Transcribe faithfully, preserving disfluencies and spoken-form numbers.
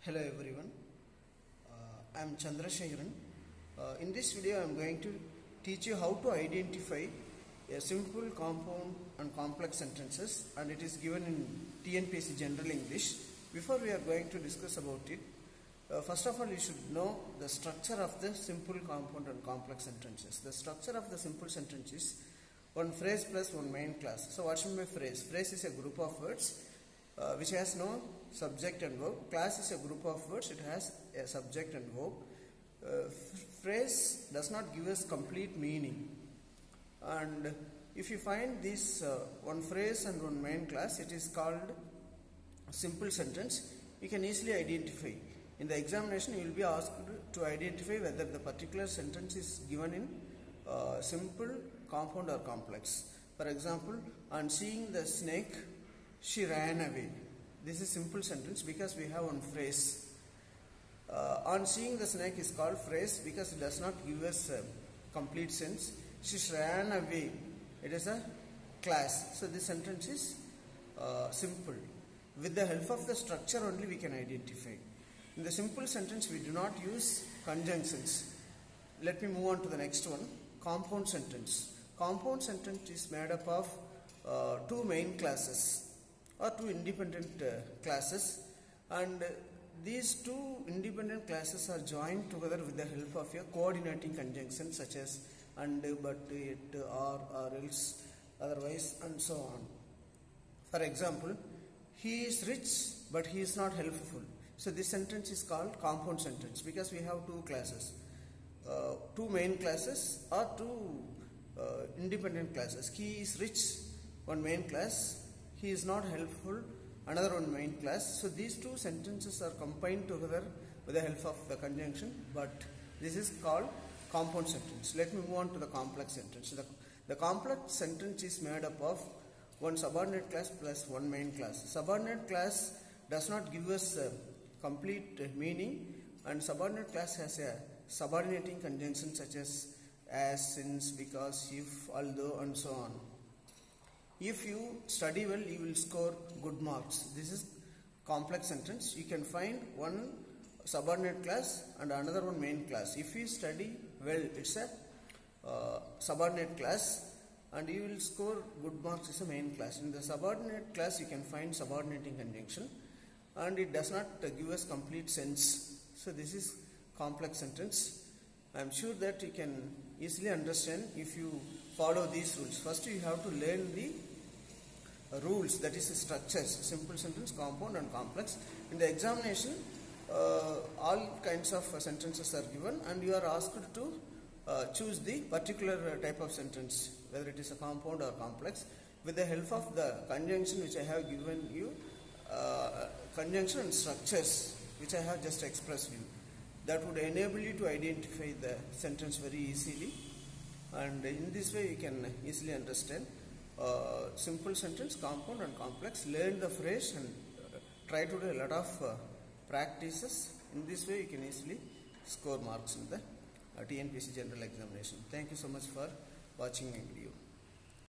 Hello everyone, uh, I am Chandrasekharan. Uh, in this video I am going to teach you how to identify a simple, compound and complex sentences, and it is given in T N P S C General English. Before we are going to discuss about it, uh, first of all you should know the structure of the simple, compound and complex sentences. The structure of the simple sentence is one phrase plus one main clause. So what should be phrase? Phrase is a group of words Uh, which has no subject and verb. Class is a group of words, it has a subject and verb. Uh, phrase does not give us complete meaning, and if you find this uh, one phrase and one main class, it is called simple sentence. You can easily identify. In the examination you will be asked to identify whether the particular sentence is given in uh, simple, compound or complex. For example, on seeing the snake she ran away. This is simple sentence because we have one phrase. Uh, on seeing the snake is called phrase because it does not give us a complete sense. She ran away. It is a class. So this sentence is uh, simple. With the help of the structure only we can identify. In the simple sentence we do not use conjunctions. Let me move on to the next one. Compound sentence. Compound sentence is made up of uh, two main classes or two independent uh, classes, and uh, these two independent classes are joined together with the help of a coordinating conjunction such as and, but, it, or, or else, otherwise and so on. For example, he is rich but he is not helpful. So this sentence is called compound sentence because we have two classes, uh, two main classes or two uh, independent classes. He is rich, one main class. He is not helpful, another one main class. So these two sentences are combined together with the help of the conjunction, but this is called compound sentence. Let me move on to the complex sentence. The, the complex sentence is made up of one subordinate class plus one main class. Subordinate class does not give us a complete meaning, and subordinate class has a subordinating conjunction such as as, since, because, if, although and so on. If you study well, you will score good marks. This is complex sentence. You can find one subordinate class and another one main class. If you study well, it's a uh, subordinate class and you will score good marks as a main class. In the subordinate class, you can find subordinating conjunction and it does not uh, give us complete sense. So this is complex sentence. I am sure that you can easily understand if you follow these rules. First you have to learn the uh, rules, that is the structures, simple sentence, compound and complex. In the examination uh, all kinds of uh, sentences are given and you are asked to uh, choose the particular uh, type of sentence, whether it is a compound or complex, with the help of the conjunction which I have given you, uh, conjunction and structures which I have just expressed you. That would enable you to identify the sentence very easily, and in this way you can easily understand uh, simple sentence, compound and complex. Learn the phrase and uh, try to do a lot of uh, practices. In this way you can easily score marks in the uh, T N P S C General Examination. Thank you so much for watching my video.